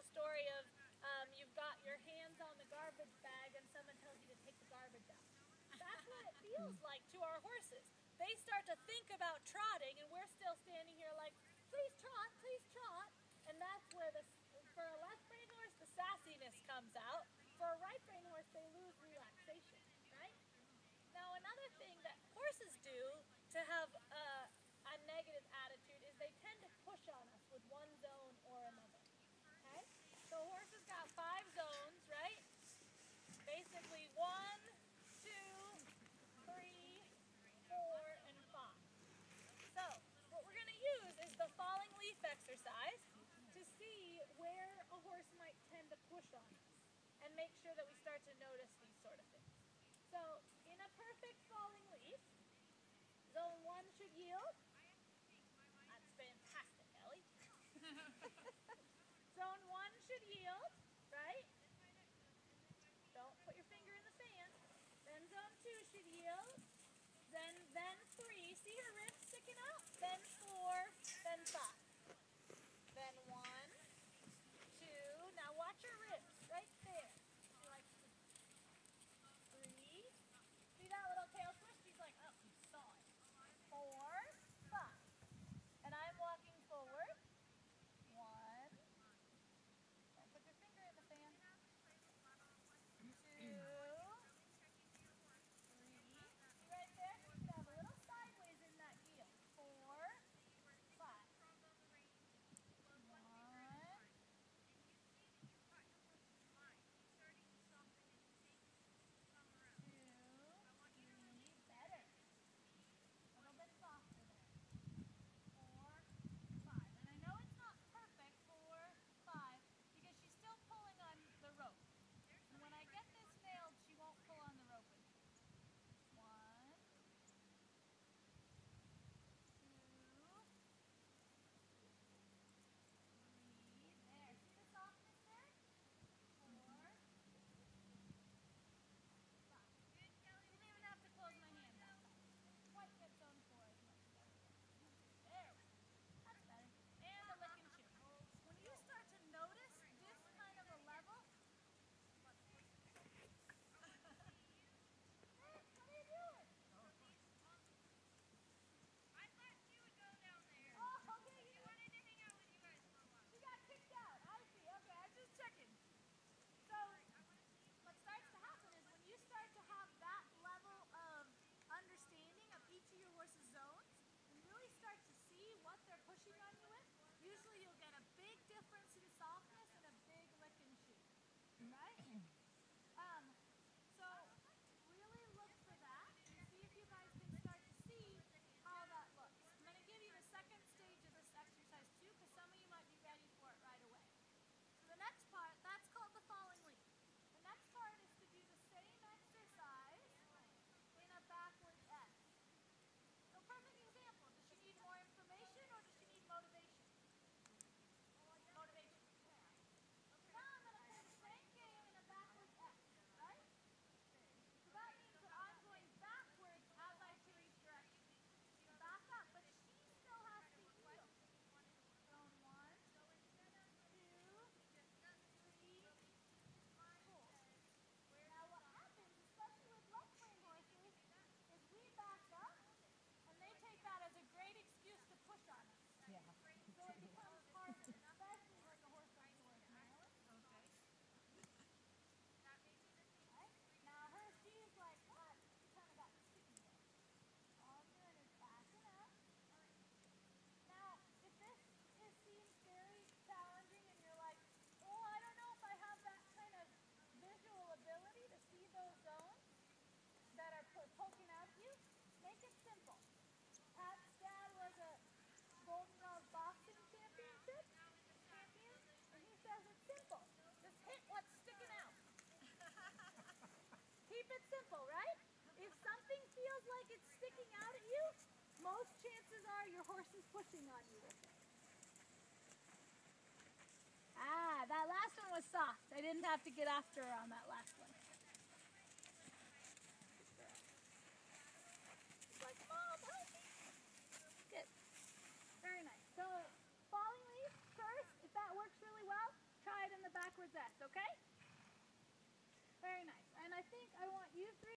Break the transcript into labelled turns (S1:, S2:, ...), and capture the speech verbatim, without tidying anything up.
S1: the story of um, you've got your hands on the garbage bag and someone tells you to take the garbage out. That's what it feels like to our horses. They start to think about trotting, and we're still standing here like, please trot, please trot. And that's where, the, for a left-brain horse, the sassiness comes out. For a right-brain horse, they lose relaxation, right? Now, another thing that horses do to have a, a negative attitude is they tend to push on us with one zone or another, okay? So horses got five zones, right? Basically one, two, three, four, and five. So what we're going to use is the falling leaf exercise to see where a horse might tend to push on us and make sure that we start to notice these sort of things. So in a perfect falling leaf, zone one should yield. That's fantastic, Ellie. Zone one should yield, right? Don't put your finger in the fan. Then zone two should yield. Then, then three. See her ribs sticking out? Then four. Then five. Then one, two. Now watch her ribs right there. She likes to. Three. See that little tail switch? She's like, oh, you saw it. Four, five. And I'm walking forward. One. Don't put your finger in the fan. Two. Three. See right there? You can have a little sideways in that heel. Four, five. One. Pushing on you with, usually you'll get a big difference in softness and a big lick and chew, right? Um, so really look for that and see if you guys can start to see how that looks. I'm going to give you the second stage of this exercise too, because some of you might be ready for it right away. So the next part, that's called the falling leaf. The next part is to do the same exercise in a backward S. So perfect example, does she need more information or does she need motivation? Motivation. Now I'm going to play the same game in a backwards X, right? So that means that I'm going backwards as I change direction. So back up, but she still has to yield. Zone one, two, three, four. Now what happens, especially with left-brain horses, is we back up and they take that as a great excuse to push on us. Yeah. So it becomes harder, especially when the horse doesn't work Maryland. Okay. Right? Now her, she's like, what? She kind of got sticky there. All I'm doing is backing up. Now, if this is, seems very challenging and you're like, oh, I don't know if I have that kind of visual ability to see those zones that are poking out at you, make it simple. Pat's dad was a Golden Rose boxing championship champion, and he says it's simple. Just hit what's sticking out. Keep it simple, right? If something feels like it's sticking out at you, most chances are your horse is pushing on you with it. Ah, that last one was soft. I didn't have to get after her on that last one. Like, Mom, help me. Good. Very nice. So, falling leaf first, if that works really well, try it in possessed, okay? Very nice. And I think I want you three